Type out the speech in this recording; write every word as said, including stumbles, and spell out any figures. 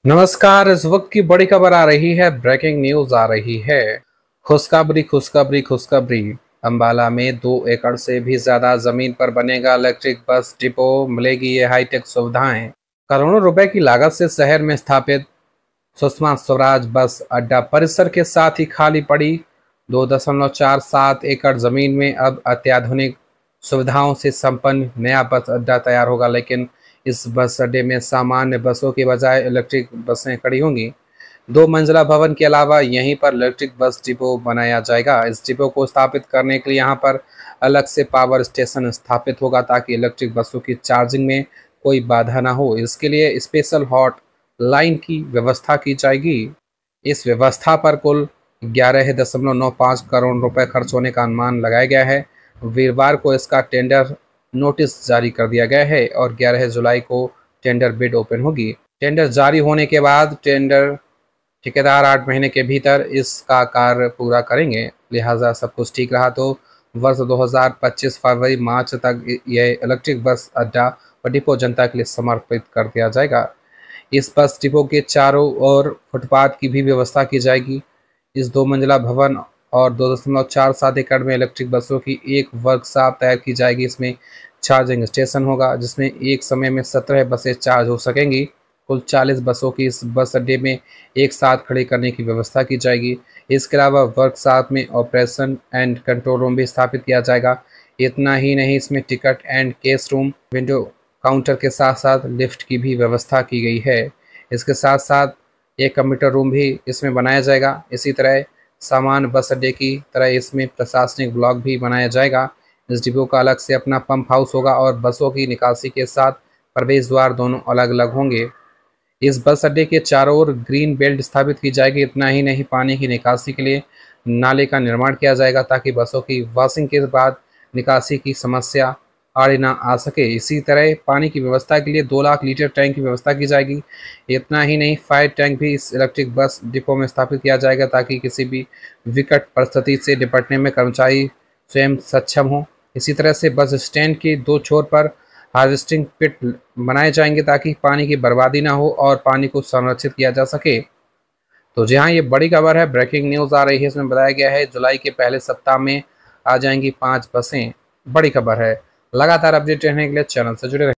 नमस्कार। इस वक्त की बड़ी खबर आ रही है, ब्रेकिंग न्यूज आ रही है। खुशखबरी खुशखबरी खुशखबरी। अंबाला में दो एकड़ से भी ज्यादा जमीन पर बनेगा इलेक्ट्रिक बस डिपो, मिलेगी ये हाईटेक सुविधाएं। करोड़ों रुपए की लागत से शहर में स्थापित सुषमा स्वराज बस अड्डा परिसर के साथ ही खाली पड़ी दो दशमलव चार सात एकड़ जमीन में अब अत्याधुनिक सुविधाओं से संपन्न नया बस अड्डा तैयार होगा। लेकिन इस बस अड्डे में सामान्य बसों की बजाय इलेक्ट्रिक बसें खड़ी होंगी। दो मंजिला भवन के अलावा यहीं पर इलेक्ट्रिक बस डिपो बनाया जाएगा। इस डिपो को स्थापित करने के लिए यहाँ पर अलग से पावर स्टेशन स्थापित होगा ताकि इलेक्ट्रिक बसों की चार्जिंग में कोई बाधा ना हो। इसके लिए स्पेशल हॉट लाइन की व्यवस्था की जाएगी। इस व्यवस्था पर कुल ग्यारह दशमलव नौ पाँच करोड़ रुपए खर्च होने का अनुमान लगाया गया है। वीरवार को इसका टेंडर नोटिस जारी कर दिया गया है और ग्यारह जुलाई को टेंडर बिड ओपन होगी। टेंडर जारी होने के बाद टेंडर ठेकेदार आठ महीने के भीतर इसका कार्य पूरा करेंगे। लिहाजा सब कुछ ठीक रहा तो वर्ष दो हज़ार पच्चीस फरवरी मार्च तक यह इलेक्ट्रिक बस अड्डा और डिपो जनता के लिए समर्पित कर दिया जाएगा। इस बस डिपो के चारों ओर फुटपाथ की भी व्यवस्था की जाएगी। इस दो मंजिला भवन और दो दशमलव चार सात एकड़ में इलेक्ट्रिक बसों की एक वर्कशॉप तैयार की जाएगी। इसमें चार्जिंग स्टेशन होगा जिसमें एक समय में सत्रह बसें चार्ज हो सकेंगी। कुल चालीस बसों की इस बस अड्डे में एक साथ खड़े करने की व्यवस्था की जाएगी। इसके अलावा वर्कशॉप में ऑपरेशन एंड कंट्रोल रूम भी स्थापित किया जाएगा। इतना ही नहीं, इसमें ticket and cash room, window counter के साथ साथ लिफ्ट की भी व्यवस्था की गई है। इसके साथ साथ एक कंप्यूटर रूम भी इसमें बनाया जाएगा। इसी तरह सामान्य बस अड्डे की तरह इसमें प्रशासनिक ब्लॉक भी बनाया जाएगा। इस डिपो का अलग से अपना पंप हाउस होगा और बसों की निकासी के साथ प्रवेश द्वार दोनों अलग अलग होंगे। इस बस अड्डे के चारों ओर ग्रीन बेल्ट स्थापित की जाएगी। इतना ही नहीं, पानी की निकासी के लिए नाले का निर्माण किया जाएगा ताकि बसों की वॉशिंग के बाद निकासी की समस्या आड़े ना आ सके। इसी तरह पानी की व्यवस्था के लिए दो लाख लीटर टैंक की व्यवस्था की जाएगी। इतना ही नहीं, फायर टैंक भी इस इलेक्ट्रिक बस डिपो में स्थापित किया जाएगा ताकि किसी भी विकट परिस्थिति से निपटने में कर्मचारी स्वयं सक्षम हो। इसी तरह से बस स्टैंड के दो छोर पर हार्वेस्टिंग पिट बनाए जाएंगे ताकि पानी की बर्बादी ना हो और पानी को संरक्षित किया जा सके। तो जी हाँ, ये बड़ी खबर है, ब्रेकिंग न्यूज़ आ रही है। इसमें बताया गया है जुलाई के पहले सप्ताह में आ जाएंगी पाँच बसें। बड़ी खबर है। लगातार अपडेट रहने के लिए चैनल से जुड़े रहें।